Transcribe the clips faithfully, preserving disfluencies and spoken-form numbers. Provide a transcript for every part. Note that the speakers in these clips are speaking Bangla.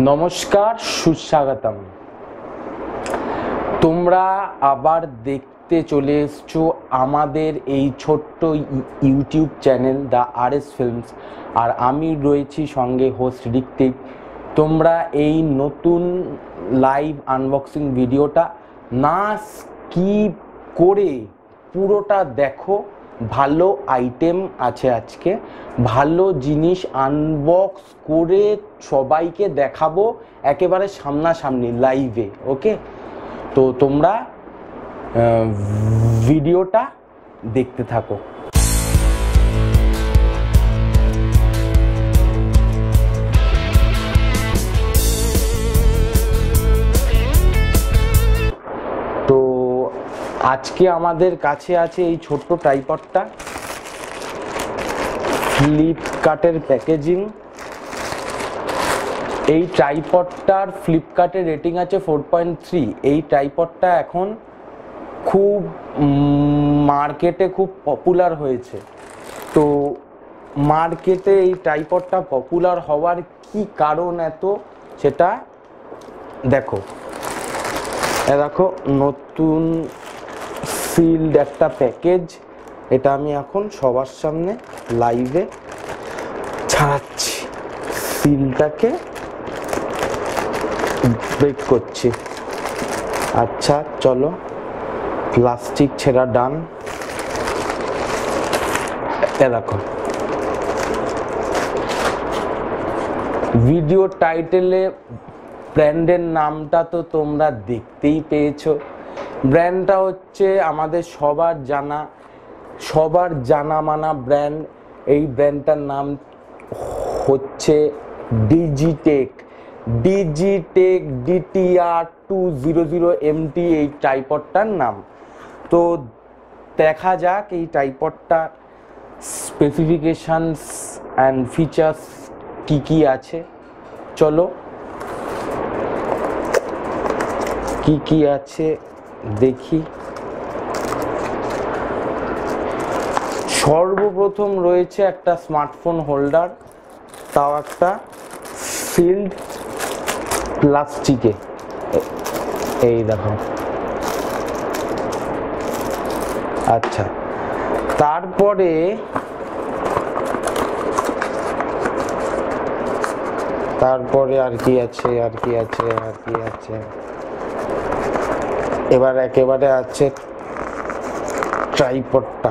নমস্কার, সুস্বাগতম। তোমরা আবার দেখতে চলে এসছো আমাদের এই ছোট্ট YouTube channel the R S films, আর আমি রয়েছি সঙ্গে হোস্ট ঋত্বিক। তোমরা এই নতুন লাইভ আনবক্সিং ভিডিওটা না স্কিপ করে পুরোটা দেখো। ভালো আইটেম আছে আজকে, ভালো জিনিস আনবক্স করে সবাইকে দেখাবো একেবারে সামনাসামনি লাইভে। ওকে, তো তোমরা ভিডিওটা দেখতে থাকো। তো আজকে আমাদের কাছে আছে এই ছোট্ট ট্রাইপডটা, ফ্লিপকার্টের প্যাকেজিং। এই ট্রাইপডটার ফ্লিপকার্টের রেটিং আছে ফোর পয়েন্ট থ্রি। এই ট্রাইপডটা এখন খুব মার্কেটে খুব পপুলার হয়েছে। তো মার্কেটে এই ট্রাইপডটা পপুলার হওয়ার কি কারণ এত, সেটা দেখো। এ দেখো, নতুন সিলড একটা প্যাকেজ। এটা আমি এখন সবার সামনে লাইভে ছাড়াচ্ছি। সিলটাকে ব্রেক করছি। আচ্ছা চলো, প্লাস্টিক ছেঁড়া ডান। এ দেখো, ভিডিও টাইটেলে ব্র্যান্ডের নামটা তো তোমরা দেখতেই পেয়েছো। ব্র্যান্ডটা হচ্ছে আমাদের সবার জানা সবার জানা মানা ব্র্যান্ড। এই ব্র্যান্ডটার নাম হচ্ছে Digitek. Digitek DTR two zero zero MT এই ট্রাইপডটার নাম। তো দেখা যাক এই ট্রাইপডটার স্পেসিফিকেশনস অ্যান্ড ফিচার্স কি কি আছে। চলো, কি কি আছে দেখি। সর্বপ্রথম রয়েছে একটা স্মার্টফোন হোল্ডার, তাও একটা সিল্ড প্লাস্টিকে। এই দেখো। আচ্ছা, তারপরে তারপরে আর কি আছে আর কি আছে আর কি আছে এবার একেবারে আছে ট্রাইপডটা।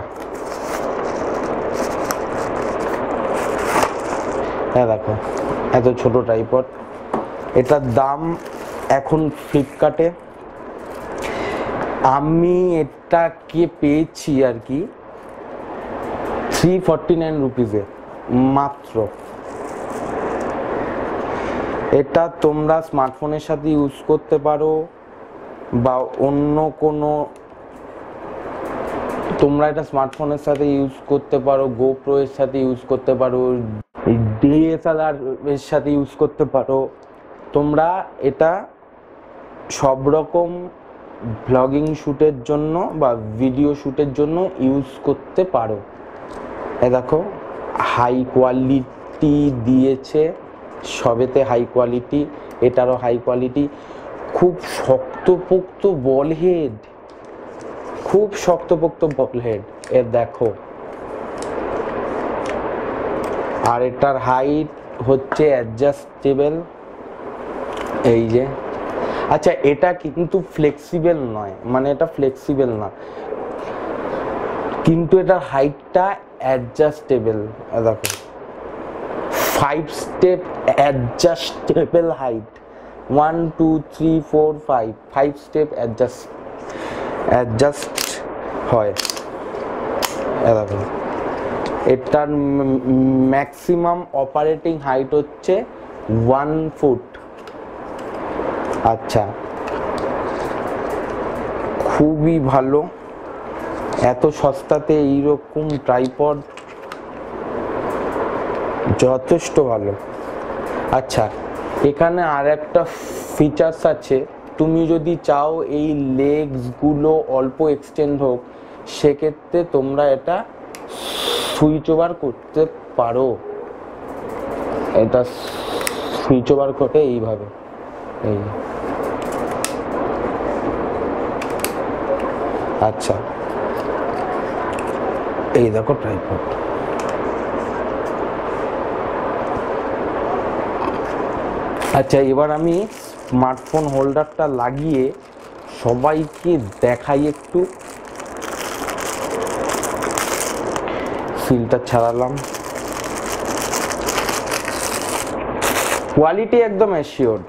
হ্যাঁ দেখো, এত ছোট ট্রাইপড। এটার দাম এখন ফ্লিপকার্টে আমি এটাকে পেয়েছি আর কি থ্রি ফর্টি নাইন রুপিজে মাত্র। এটা তোমরা স্মার্টফোনের সাথে ইউজ করতে পারো, বা অন্য কোনো তোমরা এটা স্মার্টফোনের সাথে ইউজ করতে পারো, গোপ্রো এর সাথে ইউজ করতে পারো, ডিএসএলআর এর সাথে ইউজ করতে পারো। তোমরা এটা সব রকম ব্লগিং শ্যুটের জন্য বা ভিডিও শ্যুটের জন্য ইউজ করতে পারো। এ দেখো, হাই কোয়ালিটি দিয়েছে, সবেতে হাই কোয়ালিটি, এটারও হাই কোয়ালিটি। খুব শক্তপোক্ত বল হেড, খুব শক্তপোক্ত বল হেড। এ দেখো, আর এটার হাইট হচ্ছে অ্যাডজাস্টেবল। এই যে, আচ্ছা এটা কিন্তু ফ্লেক্সিবল নয়, মানে এটা ফ্লেক্সিবল না, কিন্তু এটার হাইটটা অ্যাডজাস্টেবল। দেখো, five step adjustable height. One two three four five five step adjust adjust হয়। দেখো, এটার ম্যাক্সিমাম অপারেটিং হাইট হচ্ছে ওয়ান ফুট। আচ্ছা, খুবই ভালো। এত সস্তাতে এইরকম ট্রাইপড যথেষ্ট ভালো। আচ্ছা, এখানে আর একটা ফিচার্স আছে। তুমি যদি চাও এই লেগসগুলো অল্প এক্সটেন্ড হোক, সেক্ষেত্রে তোমরা এটা সুইচ ওভার করতে পারো। এটা সুইচ ওভার করে এইভাবে, এই আচ্ছা এই দেখো ট্রাইপড। আচ্ছা এবার আমি স্মার্টফোন হোল্ডারটা লাগিয়ে সবাইকে দেখাই একটু। সিলটা ছাড়ালাম, কোয়ালিটি একদম অ্যাসিওর্ড,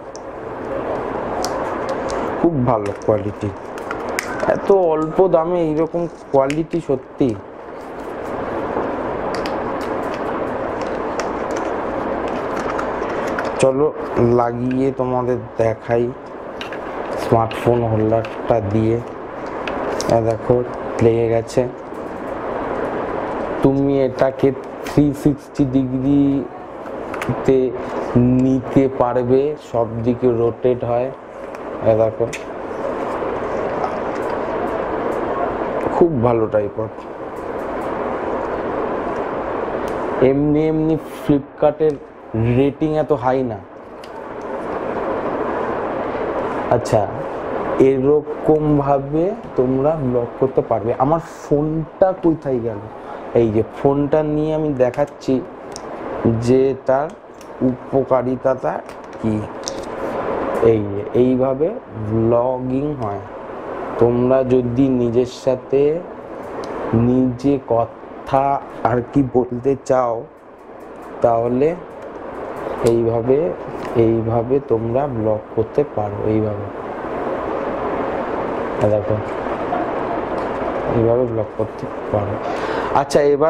খুব ভালো কোয়ালিটি, এত অল্প দামে এইরকম কোয়ালিটি সত্যি। চলো লাগিয়ে তোমাদের দেখাই স্মার্টফোন হোল্ডারটা দিয়ে। দেখো লেগে গেছে। তুমি এটাকে থ্রি সিক্সটি ডিগ্রিতে নিতে পারবে, সব দিকে রোটেট হয়। দেখো খুব ভালো ট্রাইপড। এমনি এমনি ফ্লিপকার্টের রেটিং এত হাই না। আচ্ছা এরকম ভাবে তোমরা ব্লগ করতে পারবে। আমার ফোনটা কোথায় গেল? এই যে ফোনটা নিয়ে আমি দেখাচ্ছি যে তার উপকারিতাটা কি। এই এইভাবে ব্লগিং হয়। তোমরা যদি নিজের সাথে নিজে কথা আর কি বলতে চাও তাহলে এইভাবে এইভাবে তোমরা ব্লগ করতে পারো। এইভাবে দেখো এইভাবে ব্লগ করতে পারো। আচ্ছা এবার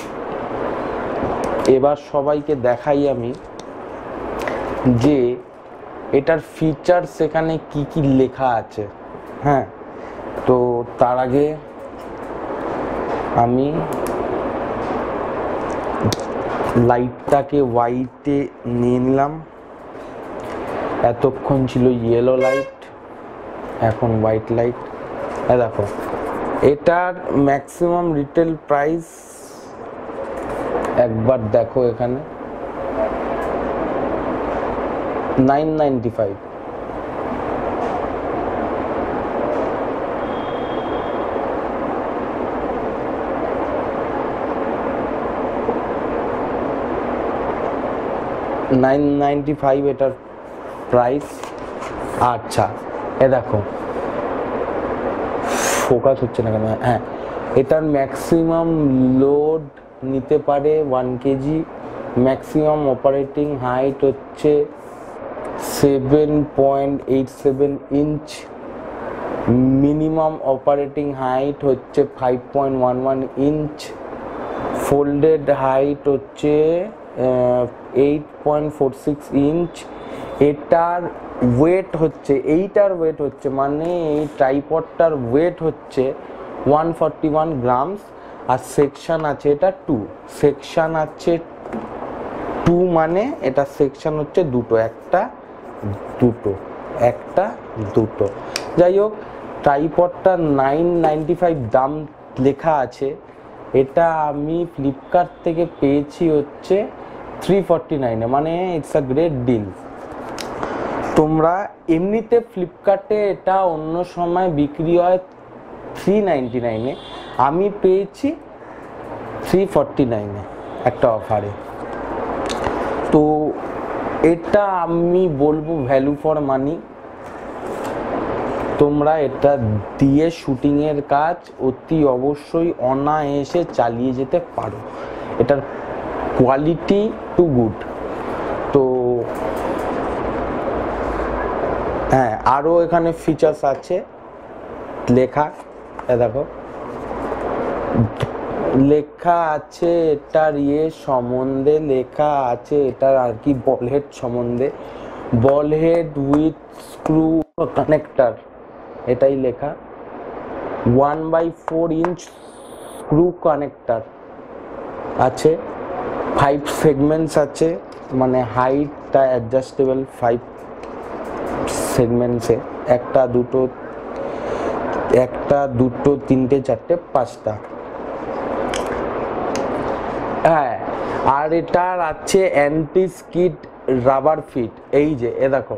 এবার সবাইকে দেখাই আমি যে এটার ফিচার্স এখানে কি কি লেখা আছে। হ্যাঁ তো তার আগে আমি লাইটটাকে হোয়াইটে নিয়ে নিলাম। এতক্ষণ ছিল ইয়েলো লাইট, এখন হোয়াইট লাইট। দেখো এটার ম্যাক্সিমাম রিটেল প্রাইস একবার দেখো এখানে nine ninety five. Nine ninety five এটার প্রাইস। আচ্ছা এ দেখো ফোকাস হচ্ছে না কেন? হ্যাঁ এটার ম্যাক্সিমাম লোড নিতে পারে one KG, maximum operating height হচ্ছে seven point eight seven inch, minimum operating height হচ্ছে five point one one inch, folded height হচ্ছে eight point four six inch. এটার ওয়েট হচ্ছে এইটার ওয়েট হচ্ছে মানে এই ট্রাইপডটার ওয়েট হচ্ছে ওয়ান ফর্টি ওয়ান গ্রামস। আর সেকশন আছে এটা টু, সেকশন আছে টু মানে এটা সেকশন হচ্ছে দুটো, একটা দুটো একটা দুটো। যাই হোক ট্রাইপডটা নাইন নাইনটি ফাইভ দাম লেখা আছে। এটা আমি ফ্লিপকার্ট থেকে পেয়েছি হচ্ছে থ্রি ফর্টি নাইনে, মানে ইটস আ গ্রেট ডিল। তোমরা এমনিতে ফ্লিপকার্টে এটা অন্য সময় বিক্রি হয় থ্রি নাইনটি নাইনে, আমি পেয়েছি থ্রি ফর্টি নাইনে একটা অফারে। তো এটা আমি বলবো ভ্যালু ফর মানি। তোমরা এটা দিয়ে শুটিংয়ের কাজ অতি অবশ্যই অনায়াসে চালিয়ে যেতে পারো। এটার কোয়ালিটি টু গুড। তো হ্যাঁ আরও এখানে ফিচার্স আছে লেখা, দেখো লেখা আছে এটার ইয়ে সম্বন্ধে, লেখা আছে এটার আর কি বল হেড সম্বন্ধে, ball head with screw connector, এটাই লেখা। One by four inch screw connector আছে, ফাইভ সেগমেন্টস আছে, মানে হাইটটা অ্যাডজাস্টেবল ফাইভ সেগমেন্টসে, একটা দুটো একটা দুটো তিনটে চারটে পাঁচটা। হ্যাঁ আর এটার আছে অ্যান্টি স্কিড রাবার ফিট, এই যে এ দেখো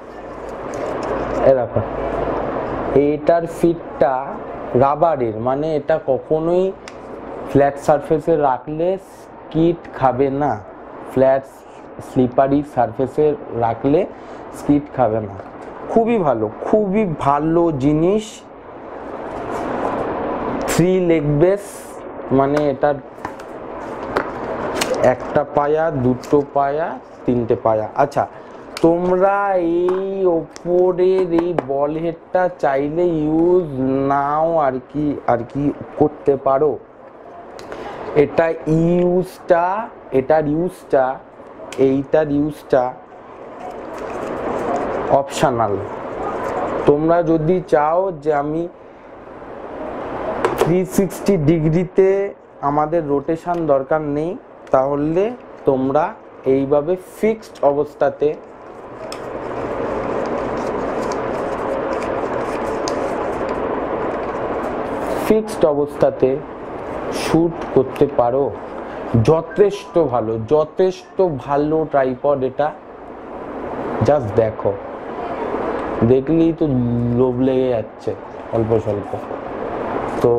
এ দেখো এটার ফিটটা রাবারের, মানে এটা কখনোই ফ্ল্যাট সারফেসে রাখলে স্কিড খাবে না, ফ্ল্যাট স্লিপারি সারফেসে রাখলে স্কিড খাবে না। খুবই ভালো, খুবই ভালো জিনিস। থ্রি লেগ বেস, মানে এটার একটা পায়া, দুটো পায়া, তিনটে পায়া। আচ্ছা, তোমরা এই ওপরের এই বল হেডটা চাইলে ইউজ নাও আর কি আর কি করতে পারো। এটা ইউজটা এটার ইউজটা এইটার ইউজটা অপশনাল। তোমরা যদি চাও যে আমি থ্রি সিক্সটি ডিগ্রিতে আমাদের রোটেশন দরকার নেই, তাহলে তোমরা এইভাবে ফিক্সড অবস্থাতে ফিক্সড অবস্থাতে শুট করতে পারো। যথেষ্ট ভালো, যথেষ্ট ভালো ট্রাইপড এটা। জাস্ট দেখো, দেখলেই তো লোভ লেগে যাচ্ছে অল্প স্বল্প। তো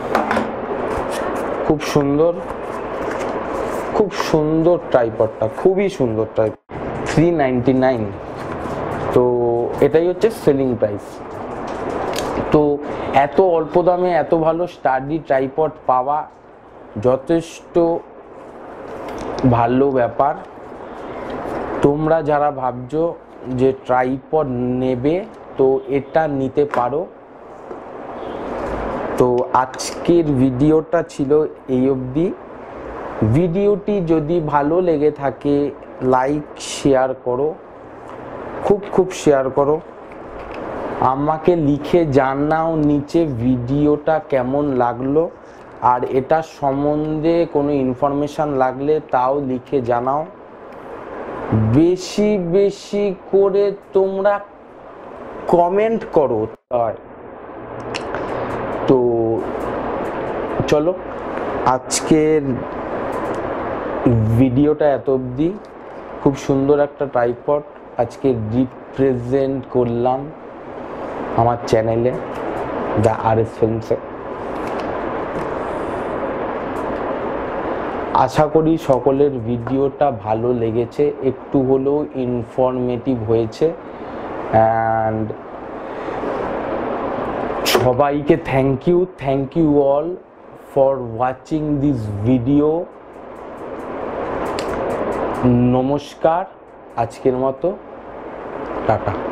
খুব সুন্দর, খুব সুন্দর ট্রাইপডটা, খুবই সুন্দর ট্রাইপড। Three ninety nine. তো এটাই হচ্ছে সেলিং প্রাইস। তো এত অল্প দামে এত ভালো স্টাডি ট্রাইপড পাওয়া যথেষ্ট ভালো ব্যাপার। তোমরা যারা ভাবছো যে ট্রাইপড নেবে, তো এটা নিতে পারো। তো আজকের ভিডিওটা ছিল এই অবধি। ভিডিওটি যদি ভালো লেগে থাকে লাইক শেয়ার করো, খুব খুব শেয়ার করো। আমাকে লিখে জানাও নিচে ভিডিওটা কেমন লাগলো, আর এটা সম্বন্ধে কোনো ইনফরমেশান লাগলে তাও লিখে জানাও। বেশি বেশি করে তোমরা কমেন্ট করো। তো চলো, আজকের ভিডিওটা এত অবধি। খুব সুন্দর একটা ট্রাইপড আজকে রিপ্রেজেন্ট করলাম আমার চ্যানেলে, দ্য আর এস ফিল্মসে। আশা করি সকলের ভিডিওটা ভালো লেগেছে, একটু হলেও ইনফরমেটিভ হয়েছে। অ্যান্ড সবাইকে thank you, thank you all for watching this video. নমস্কার, আজকের মতো টাটা।